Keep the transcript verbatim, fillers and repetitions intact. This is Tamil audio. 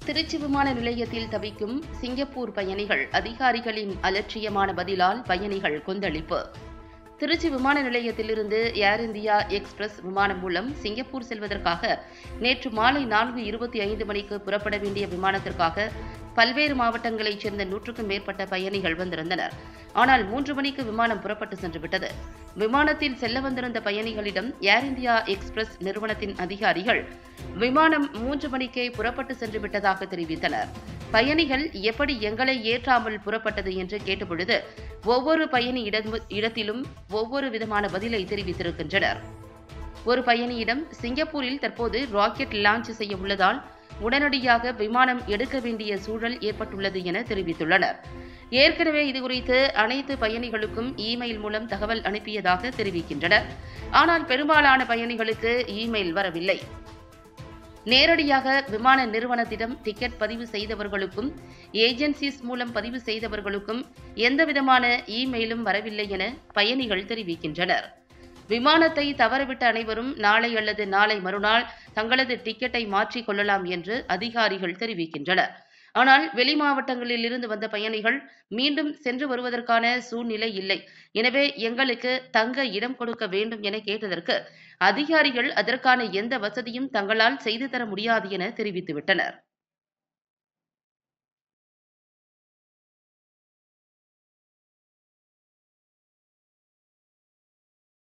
திருச்சி விமான நிலையத்தில் தவிக்கும் சிங்கப்பூர் பயணிகள் அதிகாரிகளின் அலட்சியமான பதிலால் பயணிகள் கொந்தளிப்பு. திருச்சி விமான நிலையத்திலிருந்து ஏர் இந்தியா எக்ஸ்பிரஸ் விமானம் மூலம் சிங்கப்பூர் செல்வதற்காக நேற்று மாலை நான்கு இருபத்தி ஐந்து மணிக்கு புறப்பட வேண்டிய விமானத்திற்காக பல்வேறு மாவட்டங்களைச் சேர்ந்த நூற்றுக்கும் மேற்பட்ட பயணிகள் வந்திருந்தனர். ஆனால் மூன்று மணிக்கு விமானம் புறப்பட்டு சென்றுவிட்டது. விமானத்தில் செல்ல வந்திருந்த பயணிகளிடம் ஏர் இந்தியா எக்ஸ்பிரஸ் நிறுவனத்தின் அதிகாரிகள் விமானம் மூன்று மணிக்கே புறப்பட்டு சென்று விட்டதாக தெரிவித்தனர். பயணிகள் எப்படி எங்களை ஏற்றாமல் புறப்பட்டது என்று கேட்டபொழுது ஒவ்வொரு பயணி இடத்திலும் ஒவ்வொரு விதமான பதிலை தெரிவித்திருக்கின்றனர். ஒரு பயணியிடம் சிங்கப்பூரில் தற்போது ராக்கெட் லான்ச் செய்ய உள்ளதால் உடனடியாக விமானம் எடுக்க வேண்டிய சூழல் ஏற்பட்டுள்ளது என தெரிவித்துள்ளனர். ஏற்கனவே இதுகுறித்து அனைத்து பயணிகளுக்கும் இமெயில் மூலம் தகவல் அனுப்பியதாக தெரிவிக்கின்றனர். ஆனால் பெரும்பாலான பயணிகளுக்கு இமெயில் வரவில்லை. நேரடியாக விமான நிறுவனத்திடம் டிக்கெட் பதிவு செய்தவர்களுக்கும் ஏஜென்சிஸ் மூலம் பதிவு செய்தவர்களுக்கும் எந்தவிதமான இமெயிலும் வரவில்லை என பயணிகள் தெரிவிக்கின்றனர். விமானத்தை தவறவிட்ட அனைவரும் நாளை அல்லது நாளை மறுநாள் தங்களது டிக்கெட்டை மாற்றிக் கொள்ளலாம் என்று அதிகாரிகள் தெரிவிக்கின்றனர். ஆனால் வெளி மாவட்டங்களில் இருந்து வந்த பயணிகள் மீண்டும் சென்று வருவதற்கான சூழ்நிலை இல்லை. எனவே எங்களுக்கு தங்க இடம் கொடுக்க வேண்டும் என கேட்டதற்கு அதிகாரிகள் அதற்கான எந்த வசதியும் தங்களால் செய்து தர முடியாது என தெரிவித்துவிட்டனர்.